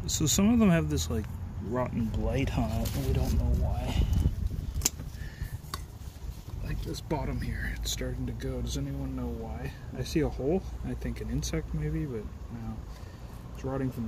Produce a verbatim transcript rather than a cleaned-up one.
So some of them have this like rotten blight on it, and we don't know why. Like this bottom here, it's starting to go. Does anyone know why? I see a hole. I think an insect maybe, but no. It's rotting from